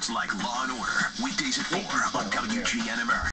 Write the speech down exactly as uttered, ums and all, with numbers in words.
Like Law and Order, weekdays at four on W G N America.